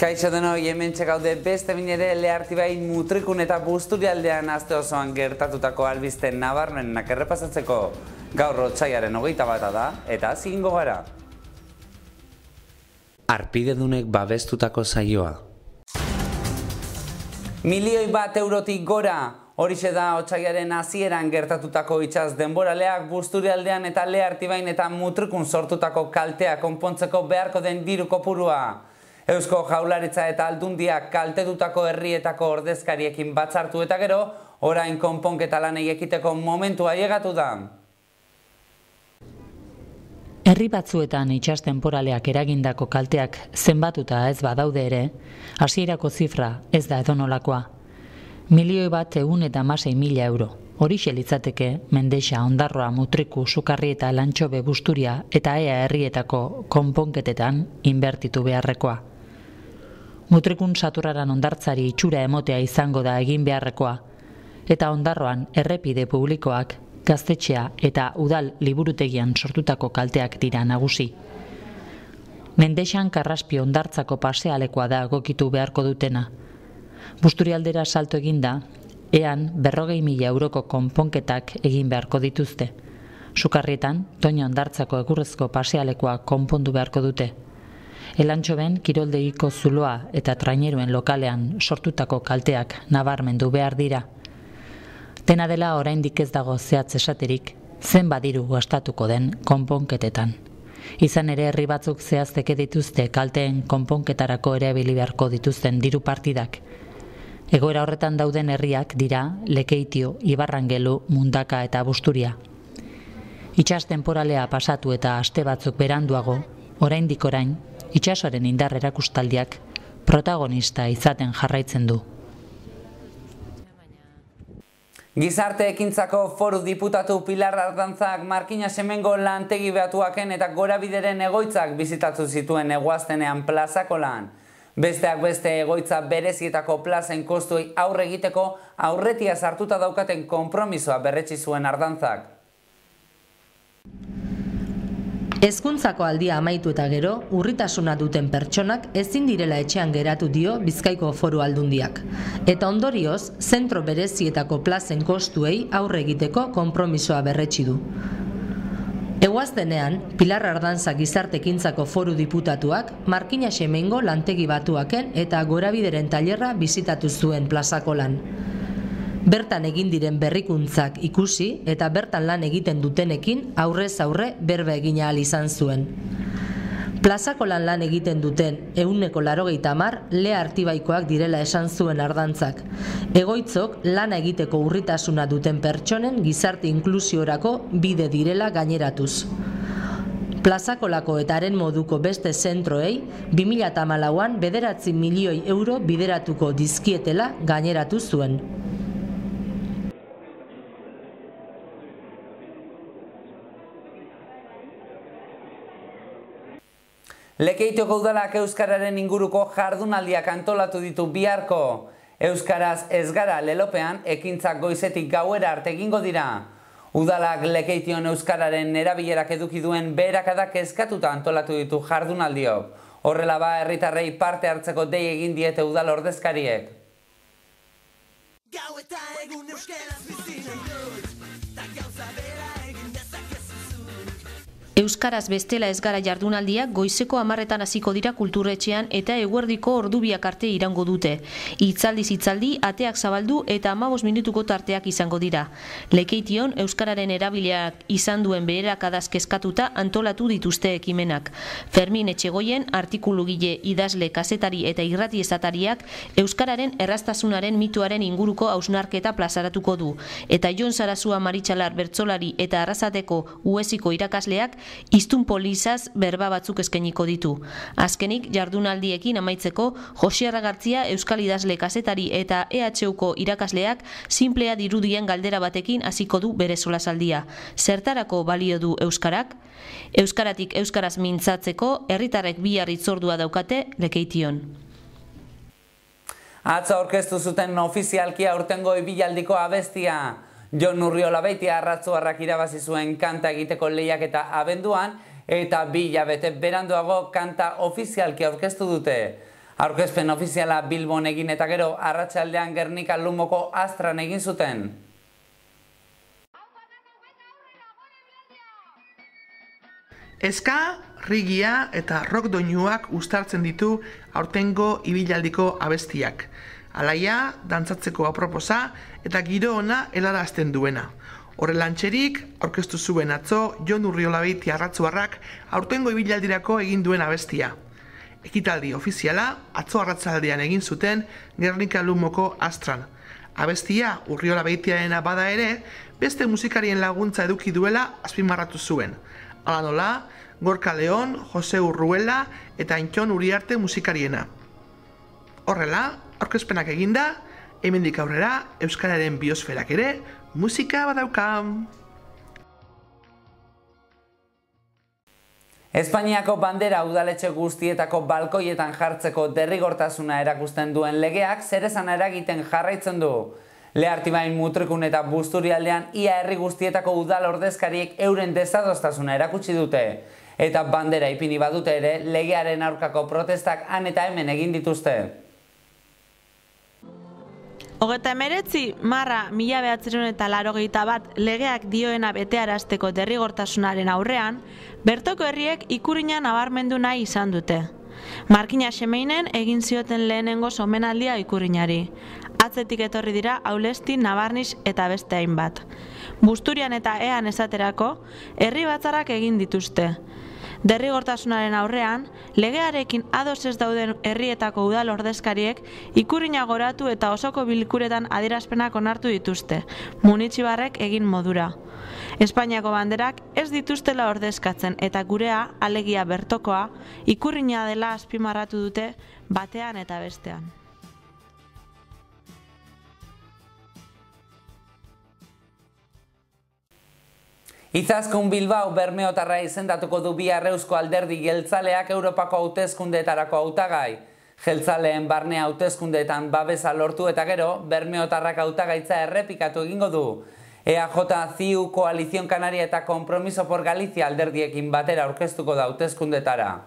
Kaixo denoi, hementxe gaude beste ere Leartibain Mutrikun eta Busturialdean aste osoan gertatutako albisten nabarmenak errepasatzeko. Gaur otsailaren 21 da eta hasi egingo gara. Arpidedunek babestutako saioa. 1.000.000 eurotik gora. Horixe da otsailaren hasieran gertatutako itsas denboraleak Busturialdean eta Leartibain eta Mutrikun sortutako kaltea konpontzeko beharko den diru kopurua. Eusko Jaurlaritza eta Aldundiak kaltetutako herrietako ordezkariekin batzartu eta gero, orain konponketa lanei ekiteko momentua ailegatu da. Herri batzuetan itsas tenporaleak eragindako kalteak zenbatuta ez badaude ere, hasierako zifra ez da edonolakoa. 1.116.000 euro. Horixe litzateke Mendexa, Ondarroa, Mutriku, Sukarri eta Lantxobe, Busturia eta Ea herrietako konponketetan inbertitu beharrekoa. Mutrikun Saturraran hondartzari itxura emotea izango da egin beharrekoa, eta Ondarroan errepide publikoak, gaztetxea eta udal liburutegian sortutako kalteak dira nagusi. Mendexan Karraspio hondartzako pasealekoa da egokitu beharko dutena. Busturialdera salto eginda, Ean 40.000 euroko konponketak egin beharko dituzte. Sukarrietan, Toña hondartzako egurrezko pasealekoa konpondu beharko dute. Elantxoben kiroldegiko zuloa eta traineruen lokalean sortutako kalteak nabarmendu behar dira. Dena dela oraindik ez dago zehatz esaterik, zenbat diru gastatuko den konponketetan. Izan ere herri batzuk zehazteke dituzte kalteen konponketarako erabili beharko dituzten diru partidak. Egoera horretan dauden herriak dira Lekeitio, Ibarrangelu, Mundaka eta Busturia. Itsas tenporalea pasatu eta aste batzuk beranduago, oraindik orain, itsasoaren indar erakustaldiak protagonista izaten jarraitzen du. Gizarte ekintzako foru diputatu Pilar Ardantzak Markina Semengo lantegi behatuaken eta gorabideren egoitzak bizitatu zituen eguaztenean plazako lan. Besteak beste egoitza berezietako plazen kostuei aurre egiteko aurretia sartuta daukaten konpromisoa berretsi zuen Ardantzak. Hezkuntzako aldia amaitu eta gero, urritasuna duten pertsonak ezin direla etxean geratu dio Bizkaiko Foru Aldundiak. Eta ondorioz, zentro berezietako plazen kostuei aurre egiteko konpromisoa berretsi du. Eguaztenean, Pilar Ardantza Gizarte Ekintzako Foru Diputatuak Markina Semengo lantegi batuaken eta gorabideren tailerra bizitatu zuen plazako lan. Bertan egin diren berrikuntzak ikusi eta bertan lan egiten dutenekin aurrez aurre berba egin ahal izan zuen. Plazako lan egiten duten 180 Leartibaikoak direla esan zuen Ardantzak. Egoitzok lana egiteko urritasuna duten pertsonen gizarte inklusiorako bide direla gaineratuz. Plazakolako eta haren moduko beste zentroei 2014an 9 milioi euro bideratuko dizkietela gaineratu zuen. Lekeitioko udalak euskararen inguruko jardunaldiak antolatu ditu biharko. Euskaraz ez gara lelopean ekintzak goizetik gauera arte egingo dira. Udalak Lekeition euskararen erabilerak eduki duen beherakadak eskatuta antolatu ditu jardunaldiok. Horrela ba herritarrei parte hartzeko dei egin diete udal ordezkariek. Euskaraz bestela ez gara jardunaldiak goizeko 10etan hasiko dira kulturetxean eta eguerdiko ordubiak arte irango dute. Hitzaldiz hitzaldi, ateak zabaldu eta 15 minutuko tarteak izango dira. Lekeition euskararen erabiliak izan duen beherakadaz kezkatuta antolatu dituzte ekimenak. Fermin Etxegoien artikulugile, idazle, kazetari eta irrati esatariak euskararen erraztasunaren mituaren inguruko hausnarketa plazaratuko du. Eta Jon Sarasua Maritxalar bertsolari eta Arrasateko Uesiko irakasleak hiztun polizaz berba batzuk eskainiko ditu. Azkenik, jardunaldiekin amaitzeko, Josi Arragartzia euskal idazle kazetari eta EHUko irakasleak sinplea dirudien galdera batekin hasiko du bere solasaldia. Zertarako balio du euskarak? Euskaratik euskaraz mintzatzeko herritarrek bihar hitzordua daukate Lekeition. Atzo aurkeztu zuten ofizialki aurtengo ibialdiko abestia. Jon Urriola Beitia Arratzuarrak irabazi zuen kanta egiteko lehiaketa abenduan eta 2 hilabete beranduago kanta ofizialki aurkeztu dute. Aurkezpen ofiziala Bilbon egin eta gero arratsaldean Gernika Lumoko Astran egin zuten. Eska, rigia eta rock doinuak uztartzen ditu aurtengo ibilaldiko abestiak. Alaia, dantzatzeko aproposa eta giro ona helarazten duena. Horrelantxerik, aurkeztu zuen atzo Jon Urriolabeiti Arratzuarrak aurtengo ibilaldirako egin duen abestia. Ekitaldi ofiziala atzo arratsaldean egin zuten Gernika Lumoko Astran. Abestia Urriolabeitiarena bada ere, beste musikarien laguntza eduki duela azpimarratu zuen. Hala nola, Gorka Leon, Jose Urruela eta Antxon Uriarte musikariena. Horrela, aurkezpenak eginda, hemendik aurrera euskararen biosferak ere musika badauka. Espainiako bandera udaletxe guztietako balkoietan jartzeko derrigortasuna erakusten duen legeak zeresana eragiten jarraitzen du. Lehartibain, Mutrikun eta Busturialdean ia herri guztietako udal ordezkariek euren desadostasuna erakutsi dute. Eta bandera ipini badute ere, legearen aurkako protestak han eta hemen egin dituzte. 39/1981 legeak dioena betearazteko derrigortasunaren aurrean, bertoko herriek ikurina nabarmendu nahi izan dute. Markina Xemeinen egin zioten lehenengo omenaldia ikurinari. Atzetik etorri dira Aulesti, Nabarnis eta beste hainbat. Busturian eta Ean esaterako, herri batzarrak egin dituzte. Derrigortasunaren aurrean, legearekin ados ez dauden herrietako udal ordezkariek ikurina goratu eta osoko bilkuretan adierazpenak onartu dituzte, Munitxibarrek egin modura. Espainiako banderak ez dituztela ordezkatzen eta gurea, alegia bertokoa, ikurina dela azpimarratu dute batean eta bestean. Izaskun Bilbao Bermeotarra izendatuko du bihar Eusko Alderdi Jeltzaleak Europako hauteskundeetarako hautagai. Jeltzaleen barne hauteskundeetan babesa lortu eta gero, Bermeotarrak hautagaitza errepikatu egingo du. EAJ, CiU, Koalizion Kanaria eta Compromiso por Galicia alderdiekin batera aurkeztuko da hauteskundetara.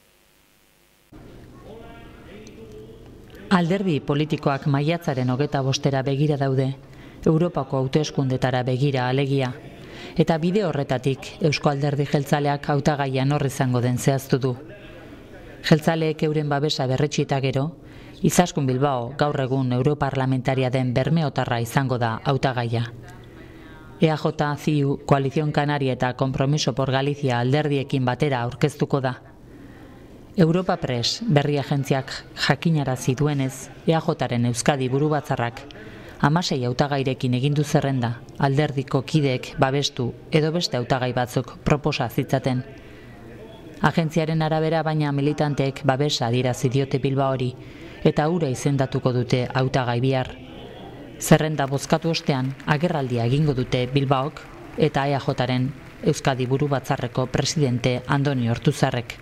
Alderdi politikoak maiatzaren 25 begira daude, Europako hauteskundetara begira alegia. Eta bide horretatik Eusko Alderdi Jeltzaleak hautagaia nor izango den zehaztu du. Jeltzaleek euren babesa berretxita gero, Izaskun Bilbao gaur egun europarlamentaria den Bermeotarra izango da hautagaia. EAJ, CiU, Koalizion Kanaria eta Compromiso por Galicia alderdiekin batera aurkeztuko da. Europa Press berri agentziak jakinarazi duenez, EAJaren Euskadi burubatzarrak 16 hautagairekin egin du zerrenda, alderdiko kideek babestu edo beste hautagai batzuk proposa zitzaten. Agentziaren arabera baina militanteek babesa adierazi diote Bilbaori eta hura izendatuko dute hautagai bihar. Zerrenda bozkatu ostean agerraldia egingo dute Bilbaok eta EAJaren Euskadi burubatzarreko presidente Andoni Ortuzarrek.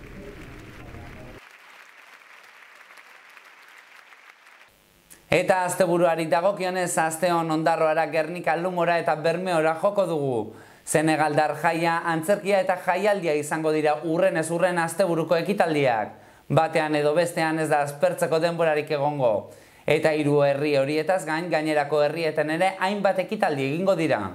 Eta asteburuari dagokionez, asteon Ondarroara, Gernika Lumora eta Bermeora joko dugu. Senegaldar jaia, antzerkia eta jaialdia izango dira urrenez urren asteburuko ekitaldiak. Batean edo bestean ez da aspertzeko denborarik egongo. Eta 3 herri horietaz gain, gainerako herrietan ere hainbat ekitaldi egingo dira.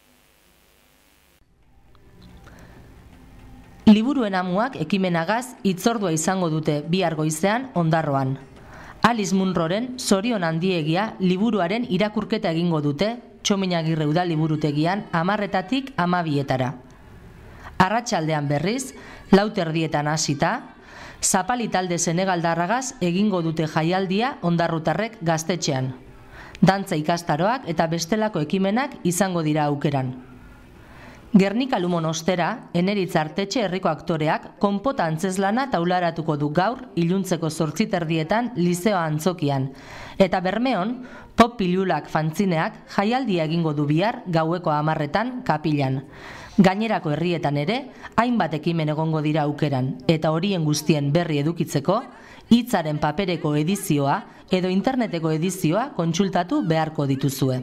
Liburuen amuak ekimenagaz hitzordua izango dute bihar goizean Ondarroan. Alice Munroren Zorion handiegia liburuaren irakurketa egingo dute Txominagirre udal liburutegian 10:00 12:00. Arratsaldean berriz, 4:00 hasita, Zapali talde senegaldarragaz egingo dute jaialdia ondarrutarrek gaztetxean. Dantza ikastaroak eta bestelako ekimenak izango dira aukeran. Gernika Lumon ostera, Eneritz Artetxe herriko aktoreak konpota antzeslana taularatuko du gaur iluntzeko 8:30 Liseo Antzokian. Eta Bermeon, pop pilulak fantzineak jaialdia egingo du bihar gaueko 10:00 Kapilan. Gainerako herrietan ere, hainbat ekimen egongo dira aukeran, eta horien guztien berri edukitzeko, hitzaren papereko edizioa edo interneteko edizioa kontsultatu beharko dituzue.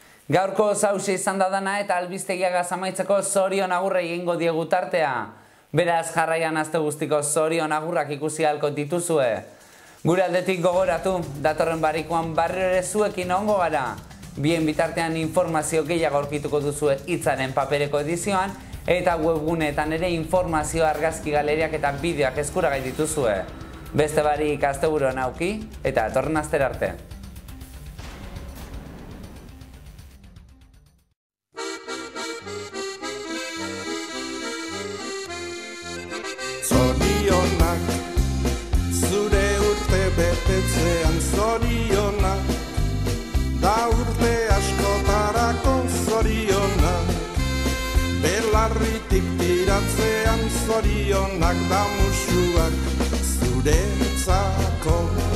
Gaurko zausi izan da dana eta albistegiagaz amaitzeko Zorion agurrei egingo diegu tartea. Beraz jarraian aste guztiko zorion agurrak ikusi ahalko dituzue. Gure aldetik gogoratu, datorren barikuan barrio ere zuekin ongo gara. Bien bitartean informazio gehiago aurkituko duzue Hitzaren papereko edizioan, eta webguneetan ere informazio argazki galeriak eta bideoak eskuragai dituzue. Beste barik asteburuan auki, eta datorren astera arte. Zorionak, zure urte betetzean zorionak, da urte askotarako zorionak, belarritik tiratzean zorionak, da musuak zuretzako.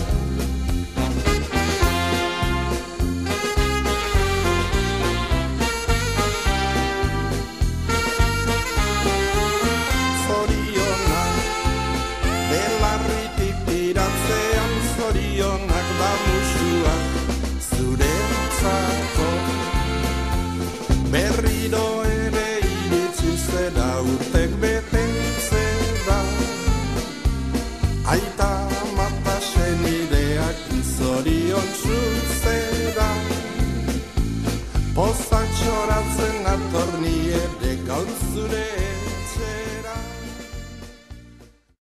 Zorionak da musuak zuretzako. Berriro ere iritsi zera urtek betetzera, aita mata senideak zorion zuzera. Pozak txoratzen atorni ere gaur zure